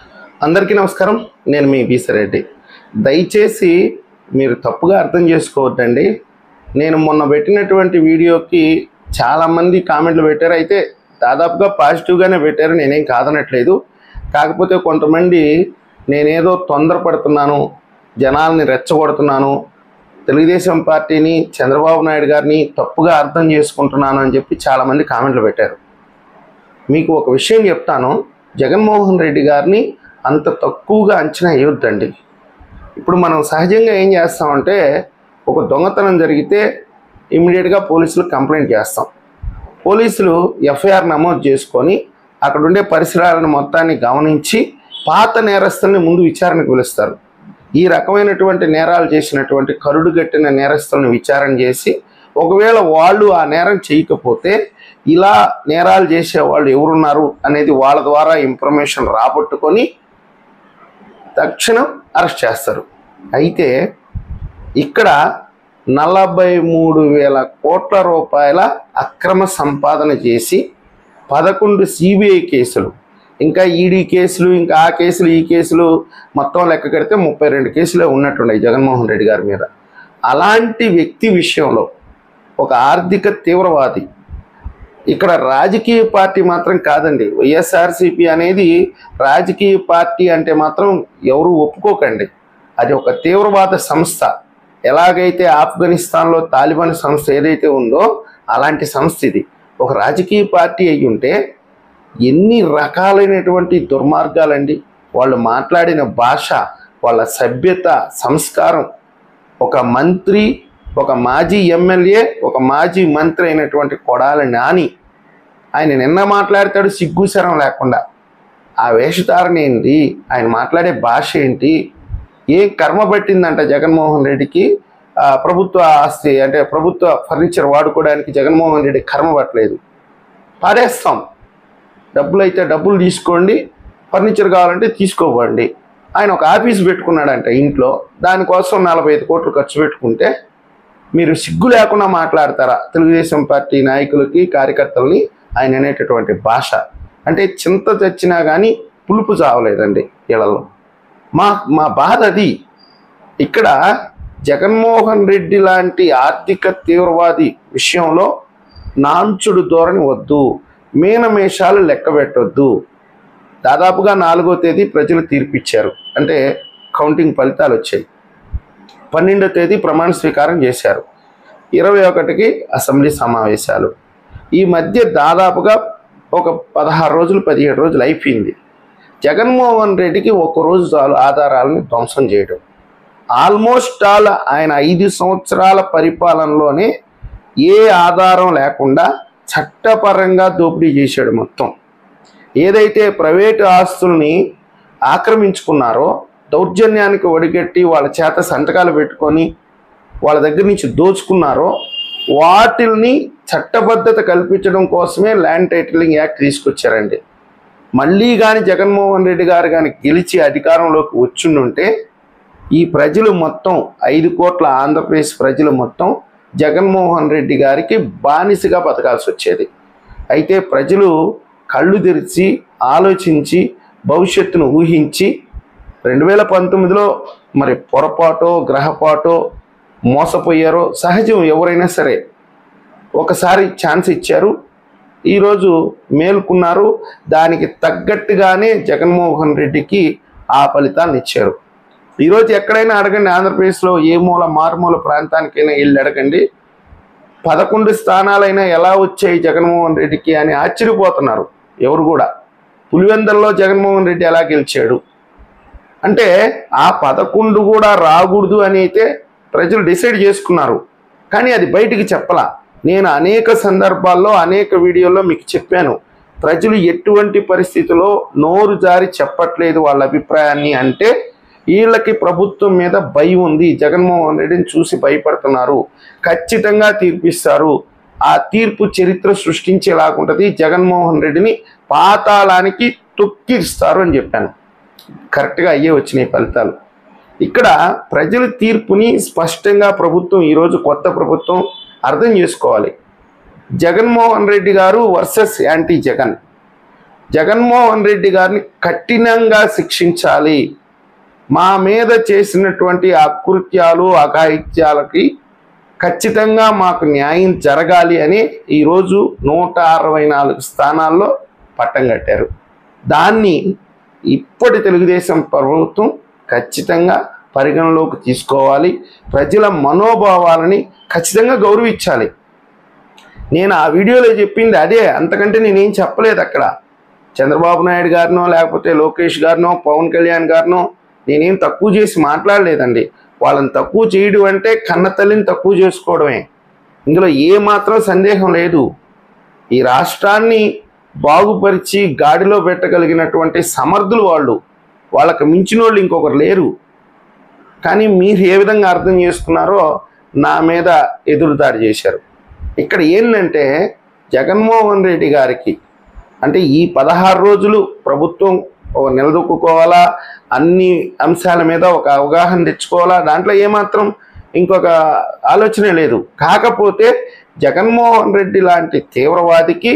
అందరికీ నమస్కారం. నేను మీ బీసరెడ్డి. దయచేసి మీరు తప్పుగా అర్థం చేసుకోవద్దండి. నేను మొన్న పెట్టినటువంటి వీడియోకి చాలామంది కామెంట్లు పెట్టారు. అయితే దాదాపుగా పాజిటివ్గానే పెట్టారు, నేనేం కాదనట్లేదు. కాకపోతే కొంతమంది నేనేదో తొందరపడుతున్నాను, జనాల్ని రెచ్చగొడుతున్నాను, తెలుగుదేశం పార్టీని, చంద్రబాబు నాయుడు గారిని తప్పుగా అర్థం చేసుకుంటున్నాను అని చెప్పి చాలామంది కామెంట్లు పెట్టారు. మీకు ఒక విషయం చెప్తాను, జగన్మోహన్ రెడ్డి గారిని అంత తక్కువగా అంచనా వేయొద్దండి. ఇప్పుడు మనం సహజంగా ఏం చేస్తామంటే, ఒక దొంగతనం జరిగితే ఇమ్మీడియట్గా పోలీసులకు కంప్లైంట్ చేస్తాం. పోలీసులు ఎఫ్ఐఆర్ నమోదు చేసుకొని అక్కడ ఉండే పరిసరాలను మొత్తాన్ని గమనించి పాత నేరస్తుల్ని ముందు విచారణకు పిలుస్తారు. ఈ రకమైనటువంటి నేరాలు చేసినటువంటి కరుడుగట్టిన నేరస్తులను విచారణ చేసి, ఒకవేళ వాళ్ళు ఆ నేరం చేయకపోతే ఇలా నేరాలు చేసేవాళ్ళు ఎవరున్నారు అనేది వాళ్ళ ద్వారా ఇన్ఫర్మేషన్ రాబట్టుకొని తక్షణం అరెస్ట్ చేస్తారు. అయితే ఇక్కడ 43,000 కోట్ల రూపాయల అక్రమ సంపాదన చేసి 11 సిబిఐ కేసులు, ఇంకా ఈడీ కేసులు, ఇంకా ఆ కేసులు ఈ కేసులు మొత్తం లెక్క కడితే 32 కేసులే ఉన్నట్టున్నాయి జగన్మోహన్ రెడ్డి గారి మీద. అలాంటి వ్యక్తి విషయంలో ఒక ఆర్థిక తీవ్రవాది, ఇక్కడ రాజకీయ పార్టీ మాత్రం కాదండి. వైఎస్ఆర్సీపీ అనేది రాజకీయ పార్టీ అంటే మాత్రం ఎవరు ఒప్పుకోకండి. అది ఒక తీవ్రవాద సంస్థ. ఎలాగైతే ఆఫ్ఘనిస్తాన్లో తాలిబాన్ సంస్థ ఏదైతే ఉందో అలాంటి సంస్థ ఇది. ఒక రాజకీయ పార్టీ అయి ఉంటే ఎన్ని రకాలైనటువంటి దుర్మార్గాలండి. వాళ్ళు మాట్లాడిన భాష, వాళ్ళ సభ్యత, సంస్కారం. ఒక మంత్రి, ఒక మాజీ ఎమ్మెల్యే, ఒక మాజీ మంత్రి అయినటువంటి కొడాలి నాని, ఆయన నిన్న మాట్లాడతాడు సిగ్గుశరం లేకుండా. ఆ వేషధారణ ఏంటి, ఆయన మాట్లాడే భాష ఏంటి, ఏం కర్మ పట్టిందంట జగన్మోహన్ రెడ్డికి? ప్రభుత్వ ఆస్తి అంటే ప్రభుత్వ ఫర్నిచర్ వాడుకోవడానికి జగన్మోహన్ రెడ్డి కర్మ పట్టలేదు. పాడేస్తాం, డబ్బులు అయితే డబ్బులు తీసుకోండి, ఫర్నిచర్ కావాలంటే తీసుకోవండి. ఆయన ఒక ఆఫీస్ పెట్టుకున్నాడంట ఇంట్లో, దానికోసం 45 కోట్లు ఖర్చు పెట్టుకుంటే మీరు సిగ్గు లేకుండా మాట్లాడతారా? తెలుగుదేశం పార్టీ నాయకులకి, కార్యకర్తలని ఆయన అనేటటువంటి భాష అంటే చింత తెచ్చినా కానీ పులుపు చావలేదండి వీళ్ళలో. మా బాధ అది. ఇక్కడ జగన్మోహన్ రెడ్డి లాంటి ఆర్థిక తీవ్రవాది విషయంలో నాంచుడు ధోరణి వద్దు, మీనమేషాలు లెక్క పెట్టొద్దు. దాదాపుగా 4వ తేదీ ప్రజలు తీర్పిచ్చారు, అంటే కౌంటింగ్ ఫలితాలు వచ్చాయి. 12వ తేదీ ప్రమాణ స్వీకారం చేశారు. 21కి అసెంబ్లీ సమావేశాలు. ఈ మధ్య దాదాపుగా ఒక 16 రోజులు 17 రోజులు అయిపోయింది. జగన్మోహన్ రెడ్డికి ఒక్కరోజు చాలు ఆధారాలను ధ్వంసం చేయడం. ఆల్మోస్ట్ ఆల్ ఆయన 5 సంవత్సరాల పరిపాలనలోనే ఏ ఆధారం లేకుండా చట్టపరంగా దోపిడీ చేశాడు మొత్తం. ఏదైతే ప్రైవేటు ఆస్తుల్ని ఆక్రమించుకున్నారో, దౌర్జన్యానికి ఒడిగట్టి వాళ్ళ చేత సంతకాలు పెట్టుకొని వాళ్ళ దగ్గర నుంచి దోచుకున్నారో, వాటిల్ని చట్టబద్ధత కల్పించడం కోసమే ల్యాండ్ టైటిలింగ్ యాక్ట్ తీసుకొచ్చారండి. మళ్ళీ కానీ జగన్మోహన్ రెడ్డి గారు కానీ గెలిచి అధికారంలోకి వచ్చుండుంటే ఈ ప్రజలు మొత్తం 5 కోట్ల ఆంధ్రప్రదేశ్ ప్రజలు మొత్తం జగన్మోహన్ రెడ్డి గారికి బానిసగా బతకాల్సి వచ్చేది. అయితే ప్రజలు కళ్ళు తెరిచి ఆలోచించి భవిష్యత్తును ఊహించి 2019లో మరి పొరపాటో గ్రహపాటో మోసపోయారో సహజం, ఎవరైనా సరే ఒకసారి ఛాన్స్ ఇచ్చారు, ఈరోజు మేల్కున్నారు. దానికి తగ్గట్టుగానే జగన్మోహన్ రెడ్డికి ఆ ఫలితాన్ని ఇచ్చారు. ఈరోజు ఎక్కడైనా అడగండి, ఆంధ్రప్రదేశ్లో ఏ మూల మారుమూల ప్రాంతానికైనా వెళ్ళి అడగండి, 11 స్థానాలైనా ఎలా వచ్చాయి జగన్మోహన్ రెడ్డికి అని ఆశ్చర్యపోతున్నారు ఎవరు కూడా. పులివెందుల్లో జగన్మోహన్ రెడ్డి ఎలా గెలిచాడు అంటే ఆ 11 కూడా రాకూడదు అని అయితే ప్రజలు డిసైడ్ చేసుకున్నారు, కానీ అది బయటికి చెప్పలా. నేను అనేక సందర్భాల్లో అనేక వీడియోల్లో మీకు చెప్పాను, ప్రజలు ఎటువంటి పరిస్థితుల్లో నోరు జారి చెప్పట్లేదు వాళ్ళ అభిప్రాయాన్ని అంటే వీళ్ళకి ప్రభుత్వం మీద భయం ఉంది, జగన్మోహన్ రెడ్డిని చూసి భయపడుతున్నారు, ఖచ్చితంగా తీర్పిస్తారు, ఆ తీర్పు చరిత్ర సృష్టించేలాగుంటుంది, జగన్మోహన్ రెడ్డిని పాతాళానికి తొక్కిస్తారు అని చెప్పాను. కరెక్ట్గా అయ్యే వచ్చినాయి ఫలితాలు. ఇక్కడ ప్రజల తీర్పుని స్పష్టంగా ప్రభుత్వం, ఈరోజు కొత్త ప్రభుత్వం అర్థం చేసుకోవాలి. జగన్మోహన్ రెడ్డి గారు వర్సెస్ యాంటీ జగన్. జగన్మోహన్ రెడ్డి గారిని కఠినంగా శిక్షించాలి, మా మీద చేసినటువంటి అకృత్యాలు అఘాయిత్యాలకి ఖచ్చితంగా మాకు న్యాయం జరగాలి అని ఈరోజు 164 స్థానాల్లో పట్టం కట్టారు. దాన్ని ఇప్పటి తెలుగుదేశం ప్రభుత్వం ఖచ్చితంగా పరిగణలోకి తీసుకోవాలి. ప్రజల మనోభావాలని ఖచ్చితంగా గౌరవించాలి. నేను ఆ వీడియోలో చెప్పింది అదే, అంతకంటే నేనేం చెప్పలేదు. అక్కడ చంద్రబాబు నాయుడు గారినో లేకపోతే లోకేష్ గారినో పవన్ కళ్యాణ్ గారినో నేనేం తక్కువ చేసి మాట్లాడలేదండి. వాళ్ళని తక్కువ చేయడం అంటే కన్న తల్లిని తక్కువ చేసుకోవడమే, ఇందులో ఏమాత్రం సందేహం లేదు. ఈ రాష్ట్రాన్ని బాగుపరిచి గాడిలో పెట్టగలిగినటువంటి సమర్థులు వాళ్ళు, వాళ్ళకు మించిన వాళ్ళు ఇంకొకరు లేరు. కానీ మీరు ఏ విధంగా అర్థం చేసుకున్నారో నా మీద ఎదురుదాడి చేశారు. ఇక్కడ ఏంటంటే జగన్మోహన్ రెడ్డి గారికి అంటే ఈ 16 రోజులు ప్రభుత్వం నిలదొక్కుకోవాలా, అన్ని అంశాల మీద ఒక అవగాహన తెచ్చుకోవాలా, దాంట్లో ఏమాత్రం ఇంకొక ఆలోచనే లేదు. కాకపోతే జగన్మోహన్ రెడ్డి లాంటి తీవ్రవాదికి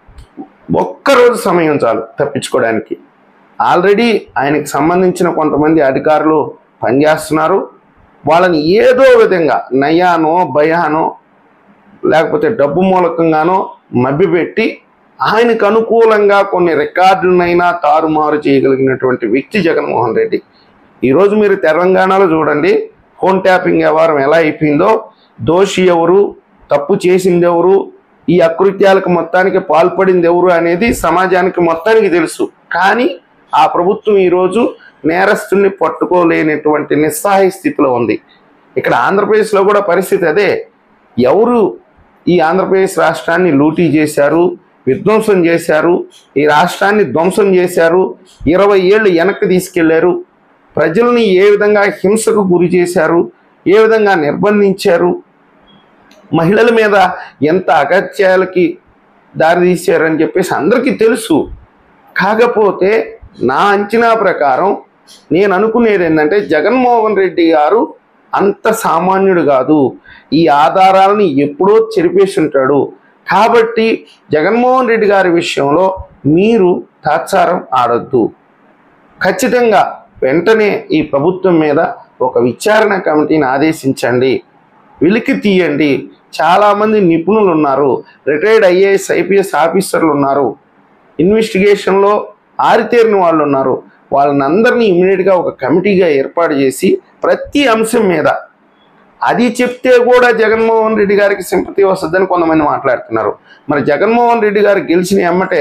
ఒక్కరోజు సమయం చాలు తప్పించుకోవడానికి. ఆల్రెడీ ఆయనకు సంబంధించిన కొంతమంది అధికారులు పనిచేస్తున్నారు. వాళ్ళని ఏదో విధంగా నయానో భయానో లేకపోతే డబ్బు మూలకంగానో మభ్యపెట్టి ఆయనకు అనుకూలంగా కొన్ని రికార్డులనైనా తారుమారు చేయగలిగినటువంటి వ్యక్తి జగన్మోహన్ రెడ్డి. ఈరోజు మీరు తెలంగాణలో చూడండి, ఫోన్ ట్యాపింగ్ వ్యవహారం ఎలా అయిపోయిందో, దోషి ఎవరు, తప్పు చేసింది ఎవరు, ఈ అకృత్యాలకు మొత్తానికి పాల్పడింది ఎవరు అనేది సమాజానికి మొత్తానికి తెలుసు. కానీ ఆ ప్రభుత్వం ఈరోజు నేరస్తుల్ని పట్టుకోలేనటువంటి నిస్సహాయ స్థితిలో ఉంది. ఇక్కడ ఆంధ్రప్రదేశ్లో కూడా పరిస్థితి అదే. ఎవరు ఈ ఆంధ్రప్రదేశ్ రాష్ట్రాన్ని లూటీ చేశారు, విధ్వంసం చేశారు, ఈ రాష్ట్రాన్ని ధ్వంసం చేశారు, 20 ఏళ్ళు వెనక్కి తీసుకెళ్లారు, ప్రజల్ని ఏ విధంగా హింసకు గురి చేశారు, ఏ విధంగా నిర్బంధించారు, మహిళల మీద ఎంత అగత్యాలకి దారితీశారని చెప్పేసి అందరికీ తెలుసు. కాకపోతే నా అంచనా ప్రకారం నేను అనుకునేది ఏంటంటే జగన్మోహన్ రెడ్డి గారు అంత సామాన్యుడు కాదు, ఈ ఆధారాలని ఎప్పుడో చెరిపేసి ఉంటాడు. కాబట్టి జగన్మోహన్ రెడ్డి గారి విషయంలో మీరు తాత్సారం ఆడొద్దు. ఖచ్చితంగా వెంటనే ఈ ప్రభుత్వం మీద ఒక విచారణ కమిటీని ఆదేశించండి, వెలికి తీయండి. చాలామంది నిపుణులు ఉన్నారు, రిటైర్డ్ ఐఏఎస్ ఐపీఎస్ ఆఫీసర్లు ఉన్నారు, ఇన్వెస్టిగేషన్లో ఆరితేరిన వాళ్ళు ఉన్నారు. వాళ్ళని అందరినీ ఇమీడియట్గా ఒక కమిటీగా ఏర్పాటు చేసి ప్రతి అంశం మీద అది చెప్తే కూడా జగన్మోహన్ రెడ్డి గారికి సింపతి వస్తుందని కొంతమంది మాట్లాడుతున్నారు. మరి జగన్మోహన్ రెడ్డి గారు గెలిచిన ఎమ్మటే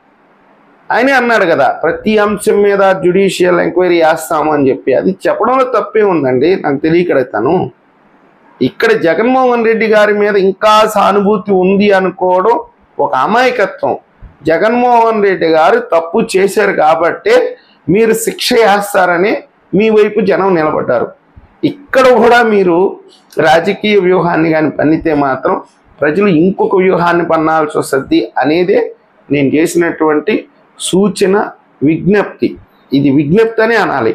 ఆయనే అన్నాడు కదా, ప్రతి అంశం మీద జ్యుడిషియల్ ఎంక్వైరీ చేస్తాము అని చెప్పి. అది చెప్పడంలో తప్పే ఉందండి, నాకు తెలియకడతాను. ఇక్కడ జగన్మోహన్ రెడ్డి గారి మీద ఇంకా సానుభూతి ఉంది అనుకోవడం ఒక అమాయకత్వం. జగన్మోహన్ రెడ్డి గారు తప్పు చేశారు కాబట్టే మీరు శిక్ష వేస్తారని మీ వైపు జనం నిలబడ్డారు. ఇక్కడ కూడా మీరు రాజకీయ వ్యూహాన్ని కానీ పన్నితే మాత్రం ప్రజలు ఇంకొక వ్యూహాన్ని పన్నాల్సి వస్తుంది అనేదే నేను చేసినటువంటి సూచన, విజ్ఞప్తి. ఇది విజ్ఞప్తి అనే అనాలి.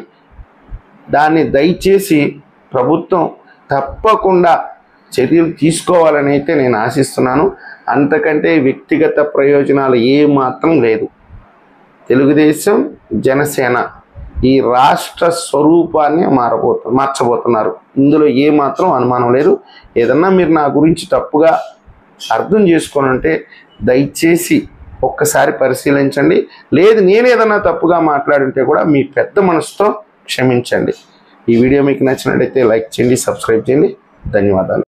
దాన్ని దయచేసి ప్రభుత్వం తప్పకుండా చర్యలు తీసుకోవాలని అయితే నేను ఆశిస్తున్నాను. అంతకంటే వ్యక్తిగత ప్రయోజనాలు ఏమాత్రం లేదు. తెలుగుదేశం, జనసేన ఈ రాష్ట్ర స్వరూపాన్ని మార్చబోతున్నారు. ఇందులో ఏమాత్రం అనుమానం లేదు. ఏదన్నా మీరు నా గురించి తప్పుగా అర్థం చేసుకొని ఉంటే దయచేసి ఒక్కసారి పరిశీలించండి. లేదు నేను ఏదన్నా తప్పుగా మాట్లాడుంటే కూడా మీ పెద్ద మనసుతో క్షమించండి. ఈ వీడియో మీకు నచ్చినట్లయితే లైక్ చేయండి, సబ్స్క్రైబ్ చేయండి. ధన్యవాదాలు.